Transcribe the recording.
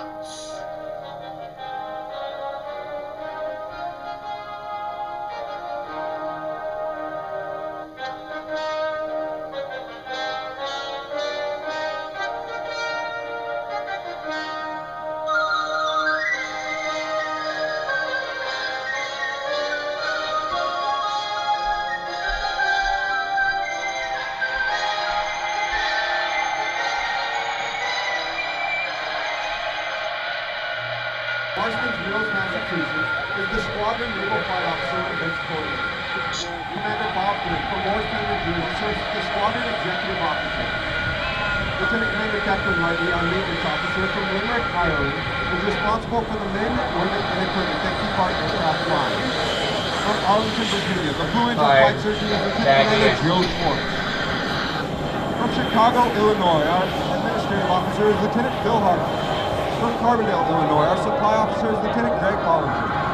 Marston's Mills, Massachusetts, is the Squadron Naval Flight Officer of Vince Corey. Commander Bob Flynn from Morristown, New Jersey, serves as the Squadron Executive Officer. Lieutenant Commander Declan Whiteley, our Maintenance Officer from Limerick, Ireland, is responsible for the men, women, and equipment that keep our aircraft flying. From Arlington, Virginia, the Blue Angel Flight Surgeon is Lieutenant Commander Joe Schwartz. From Chicago, Illinois, our Administrative Officer is Lieutenant Phil Harper. From Carbondale, Illinois, our Supply Officer is Lieutenant Greg Hollinger.